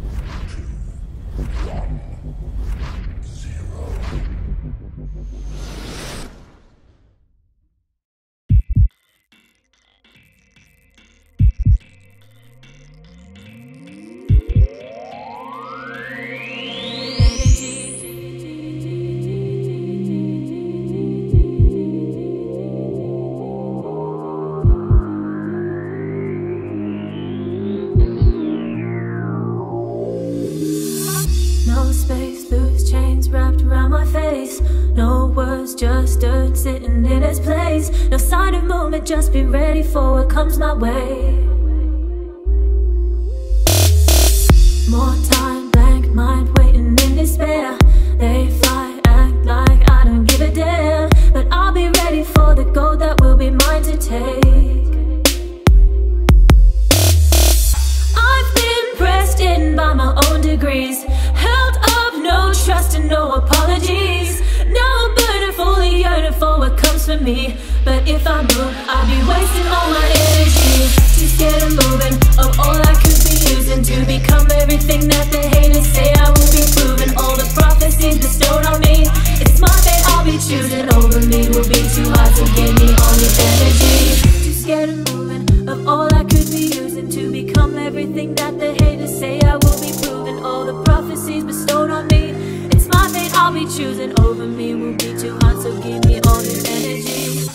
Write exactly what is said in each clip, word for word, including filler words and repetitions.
Just dirt sitting in its place. No sign of movement, just be ready for what comes my way. More time, blank mind, waiting in despair. They fly, act like I don't give a damn, but I'll be ready for the gold that will be mine to take. I've been pressed in by my own degrees, held up, no trust and no apologies. Now I'm burning, fully yearning for what comes for me. But if I move, I'll be wasting all my energy. Too scared of moving, of all I could be using to become everything that the haters say I will be proving. All the prophecies bestowed on me, it's my fate I'll be choosing. Over me will be too hard, so give me all your energy. Too scared of moving, of all I could be using to become everything that the haters say I will be proving. All the prophecies bestowed on me, it's my fate I'll be choosing. Over me will be too hot, so give me all your energy.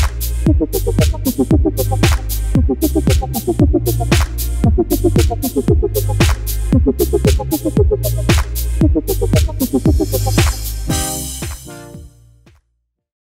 Thank you.